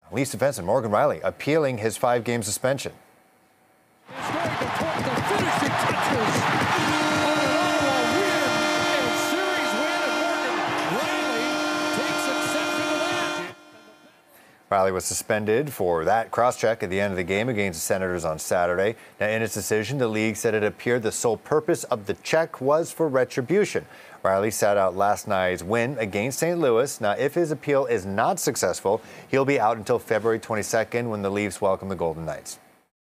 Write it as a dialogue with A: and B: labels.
A: Leafs defenseman Morgan Rielly appealing his 5-game suspension.
B: He's going to put the finishing touches on an Ottawa win and series win, and Morgan Rielly takes exception to that.
A: Rielly was suspended for that cross-check at the end of the game against the Senators on Saturday. Now, in its decision, the league said it appeared the sole purpose of the check was for retribution. Rielly sat out last night's win against St. Louis. Now, if his appeal is not successful, he'll be out until February 22nd when the Leafs welcome the Golden Knights.